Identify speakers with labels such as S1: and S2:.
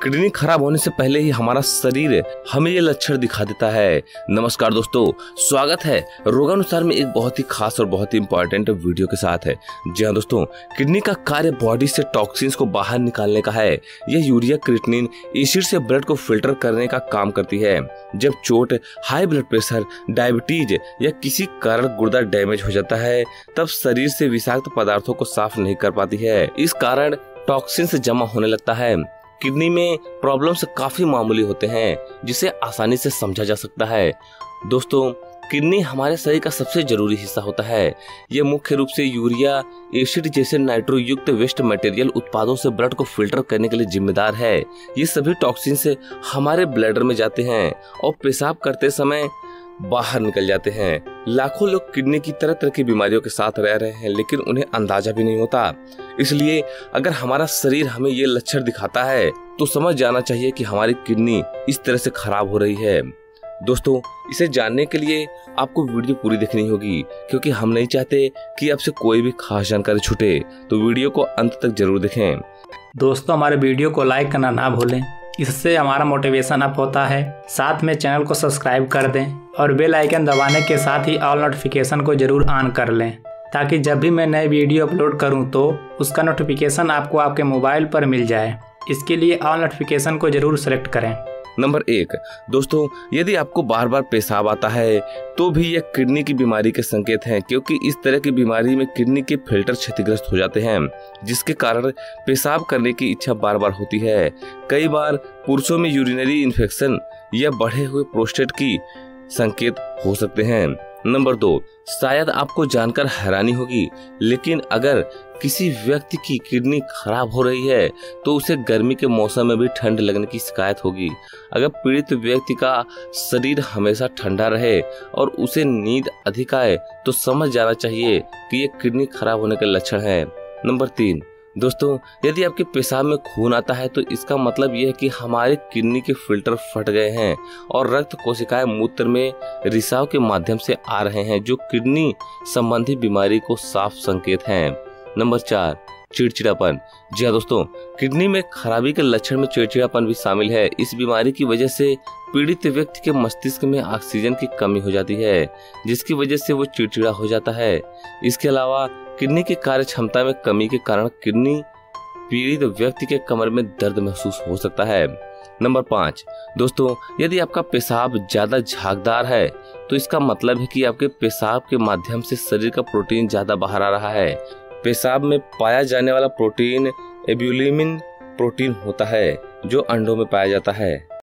S1: Kidney खराब होने से पहले ही हमारा शरीर हमें ये लक्षण दिखा देता है। नमस्कार दोस्तों, स्वागत है रोगानुसार में एक बहुत ही खास और बहुत ही इंपॉर्टेंट वीडियो के साथ है। जी हाँ दोस्तों, किडनी का कार्य बॉडी से टॉक्सिन्स को बाहर निकालने का है। यह यूरिया क्रिएटिनिन एसिड से ब्लड को फिल्टर करने का काम करती है। जब चोट, हाई ब्लड प्रेशर, डायबिटीज या किसी कारण गुर्दा डैमेज हो जाता है तब शरीर से विषाक्त पदार्थों को साफ नहीं कर पाती है। इस कारण टॉक्सिन्स जमा होने लगता है। किडनी में प्रॉब्लम्स काफी मामूली होते हैं जिसे आसानी से समझा जा सकता है। दोस्तों, किडनी हमारे शरीर का सबसे जरूरी हिस्सा होता है। यह मुख्य रूप से यूरिया एसिड जैसे नाइट्रो युक्त वेस्ट मटेरियल उत्पादों से ब्लड को फिल्टर करने के लिए जिम्मेदार है। ये सभी टॉक्सिन्स हमारे ब्लैडर में जाते हैं और पेशाब करते समय बाहर निकल जाते हैं। लाखों लोग किडनी की तरह तरह की बीमारियों के साथ रह रहे हैं लेकिन उन्हें अंदाजा भी नहीं होता। इसलिए अगर हमारा शरीर हमें ये लक्षण दिखाता है तो समझ जाना चाहिए कि हमारी किडनी इस तरह से खराब हो रही है। दोस्तों, इसे जानने के लिए आपको वीडियो पूरी देखनी होगी क्योंकि हम नहीं चाहते कि आपसे कोई भी खास जानकारी छूटे, तो वीडियो को अंत तक जरूर देखें।
S2: दोस्तों, हमारे वीडियो को लाइक करना ना भूलें, इससे हमारा मोटिवेशन अप होता है। साथ में चैनल को सब्सक्राइब कर दें और बेल आइकन दबाने के साथ ही ऑल नोटिफिकेशन को जरूर ऑन कर लें ताकि जब भी मैं नए वीडियो अपलोड करूं तो उसका नोटिफिकेशन आपको आपके मोबाइल पर मिल जाए। इसके लिए ऑल नोटिफिकेशन को जरूर सेलेक्ट करें।
S1: नंबर 1, दोस्तों, यदि आपको बार बार पेशाब आता है तो भी यह किडनी की बीमारी के संकेत हैं क्योंकि इस तरह की बीमारी में किडनी के फिल्टर क्षतिग्रस्त हो जाते हैं जिसके कारण पेशाब करने की इच्छा बार बार होती है। कई बार पुरुषों में यूरिनरी इन्फेक्शन या बढ़े हुए प्रोस्टेट की संकेत हो सकते हैं। नंबर 2, शायद आपको जानकर हैरानी होगी लेकिन अगर किसी व्यक्ति की किडनी खराब हो रही है तो उसे गर्मी के मौसम में भी ठंड लगने की शिकायत होगी। अगर पीड़ित व्यक्ति का शरीर हमेशा ठंडा रहे और उसे नींद अधिक आए तो समझ जाना चाहिए कि ये किडनी खराब होने के लक्षण है। नंबर 3, दोस्तों, यदि आपके पेशाब में खून आता है तो इसका मतलब यह है कि हमारे किडनी के फिल्टर फट गए हैं और रक्त कोशिकाएं मूत्र में रिसाव के माध्यम से आ रहे हैं जो किडनी संबंधी बीमारी को साफ संकेत हैं। नंबर 4, चिड़चिड़ापन। जी हाँ दोस्तों, किडनी में खराबी के लक्षण में चिड़चिड़ापन भी शामिल है। इस बीमारी की वजह से पीड़ित व्यक्ति के मस्तिष्क में ऑक्सीजन की कमी हो जाती है जिसकी वजह से वो चिड़चिड़ा हो जाता है। इसके अलावा किडनी की कार्य क्षमता में कमी के कारण किडनी पीड़ित व्यक्ति के कमर में दर्द महसूस हो सकता है। नंबर 5, दोस्तों, यदि आपका पेशाब ज्यादा झागदार है तो इसका मतलब है कि आपके पेशाब के माध्यम से शरीर का प्रोटीन ज्यादा बाहर आ रहा है। पेशाब में पाया जाने वाला प्रोटीन एब्यूलिमिन प्रोटीन होता है जो अंडों में पाया जाता है।